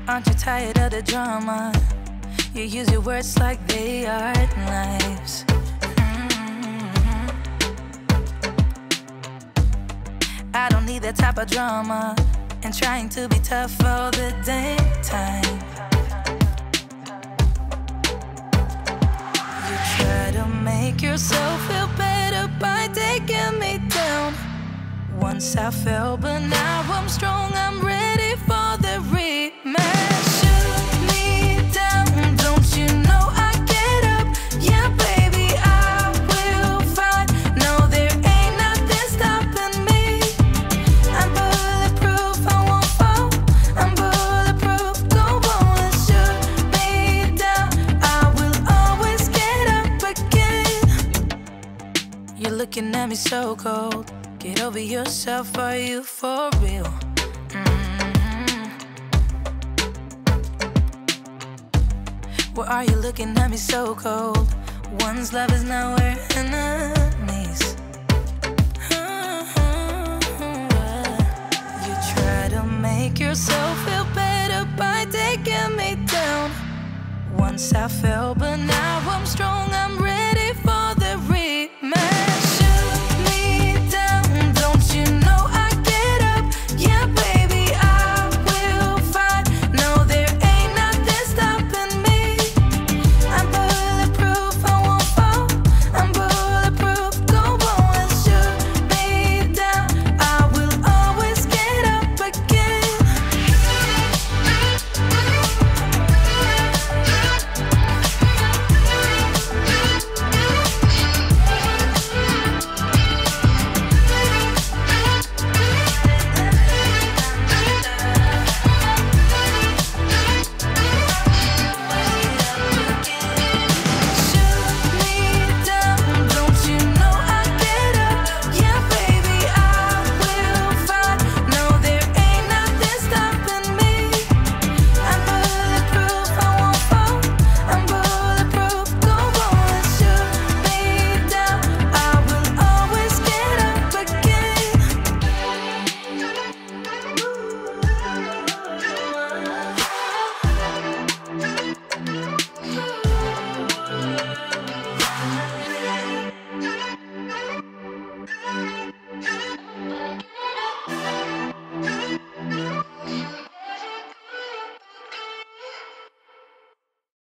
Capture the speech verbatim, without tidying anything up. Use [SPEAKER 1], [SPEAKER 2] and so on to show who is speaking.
[SPEAKER 1] Aren't you tired of the drama? You use your words like they are knives. Mm-hmm. I don't need that type of drama and trying to be tough all the damn time. You try to make yourself feel better by taking me down. Once I fell, but now I'm strong, I'm ready for the rematch. Shoot me down, don't you know I get up? Yeah, baby, I will fight. No, there ain't nothing stopping me. I'm bulletproof, I won't fall. I'm bulletproof, go on and shoot me down. I will always get up again. You're looking at me so cold. Get over yourself, are you for real? Mm-hmm. Why are you looking at me so cold? One's love is now we're enemies. Mm-hmm. You try to make yourself feel better by taking me down. Once I fell, but now I'm strong, I'm ready.